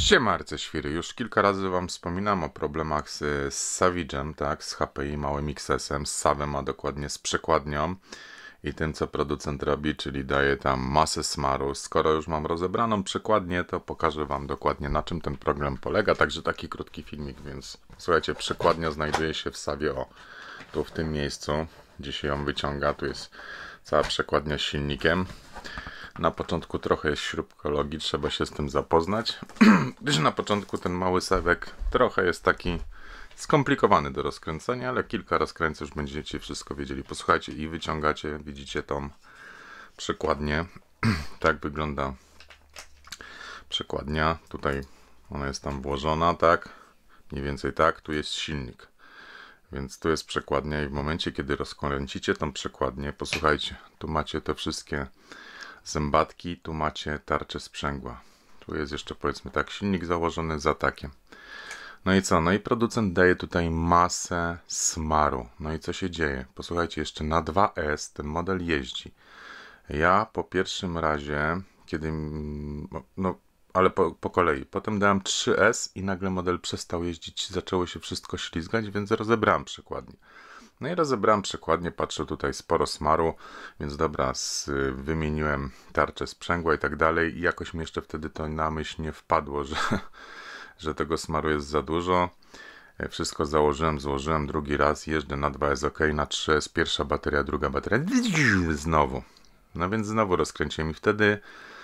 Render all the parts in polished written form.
Siemarce świry, już kilka razy wam wspominam o problemach z Savage'em, tak, z HPI małym XS-em, z Savem, a dokładnie z przekładnią i tym, co producent robi, czyli daje tam masę smaru. Skoro już mam rozebraną przekładnię, to pokażę wam dokładnie, na czym ten problem polega, także taki krótki filmik, więc słuchajcie, przekładnia znajduje się w Savie, o, tu w tym miejscu, gdzie się ją wyciąga, tu jest cała przekładnia z silnikiem. Na początku trochę jest śrubkologii, trzeba się z tym zapoznać, gdyż na początku ten mały sewek trochę jest taki skomplikowany do rozkręcenia, ale kilka rozkręceń już będziecie wszystko wiedzieli. Posłuchajcie i wyciągacie, widzicie tą przekładnię. Tak wygląda przekładnia. Tutaj ona jest tam włożona, tak? Mniej więcej tak. Tu jest silnik. Więc tu jest przekładnia i w momencie, kiedy rozkręcicie tą przekładnię, posłuchajcie, tu macie te wszystkie zębatki, tu macie tarczę sprzęgła. Tu jest jeszcze, powiedzmy tak, silnik założony za takiem. No i co? No i producent daje tutaj masę smaru. No i co się dzieje? Posłuchajcie, jeszcze na 2S ten model jeździ. Ja po pierwszym razie, kiedy... No, ale po kolei. Potem dałem 3S i nagle model przestał jeździć, zaczęło się wszystko ślizgać, więc rozebrałem przekładnię. No i rozebrałem przekładnię, patrzę tutaj sporo smaru, więc dobra, wymieniłem tarczę sprzęgła i tak dalej i jakoś mi jeszcze wtedy to na myśl nie wpadło, że tego smaru jest za dużo. Wszystko założyłem, złożyłem drugi raz, jeżdżę na 2 jest ok, na 3 jest pierwsza bateria, druga bateria, znowu. No więc znowu rozkręciłem i wtedy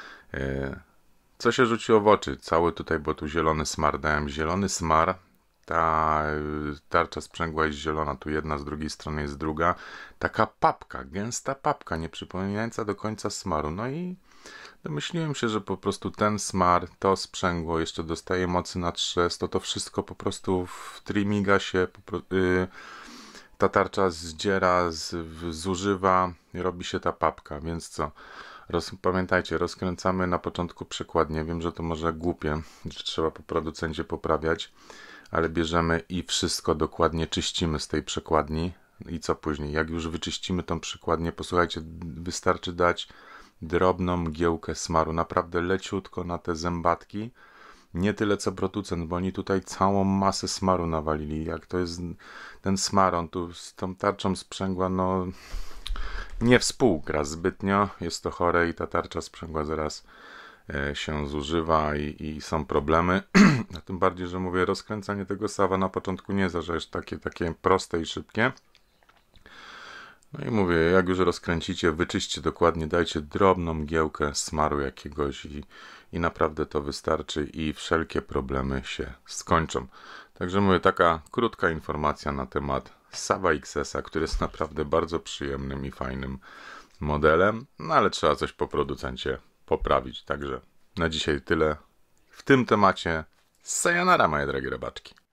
co się rzuciło w oczy? Cały tutaj, bo tu zielony smar, dałem zielony smar. Ta tarcza sprzęgła jest zielona, tu jedna, z drugiej strony jest druga. Taka papka, gęsta papka, nie przypominająca do końca smaru. No i domyśliłem się, że po prostu ten smar, to sprzęgło jeszcze dostaje mocy na 3S, to wszystko po prostu w trimiga się, ta tarcza zdziera, zużywa, robi się ta papka, więc co? Pamiętajcie, rozkręcamy na początku przekładnię. Wiem, że to może głupie, że trzeba po producencie poprawiać, ale bierzemy i wszystko dokładnie czyścimy z tej przekładni. I co później? Jak już wyczyścimy tą przekładnię, posłuchajcie, wystarczy dać drobną mgiełkę smaru, naprawdę leciutko na te zębatki. Nie tyle co producent, bo oni tutaj całą masę smaru nawalili. Jak to jest ten smar, on tu z tą tarczą sprzęgła, no nie współgra zbytnio, jest to chore i ta tarcza sprzęgła zaraz się zużywa i są problemy. A tym bardziej, że mówię, rozkręcanie tego sawa na początku nie jest takie proste i szybkie. No i mówię, jak już rozkręcicie, wyczyście dokładnie, dajcie drobną mgiełkę smaru jakiegoś i naprawdę to wystarczy i wszelkie problemy się skończą. Także mówię, taka krótka informacja na temat Sava XS-a, który jest naprawdę bardzo przyjemnym i fajnym modelem, no ale trzeba coś po producencie poprawić. Także na dzisiaj tyle w tym temacie. Sayonara, moje drogie robaczki.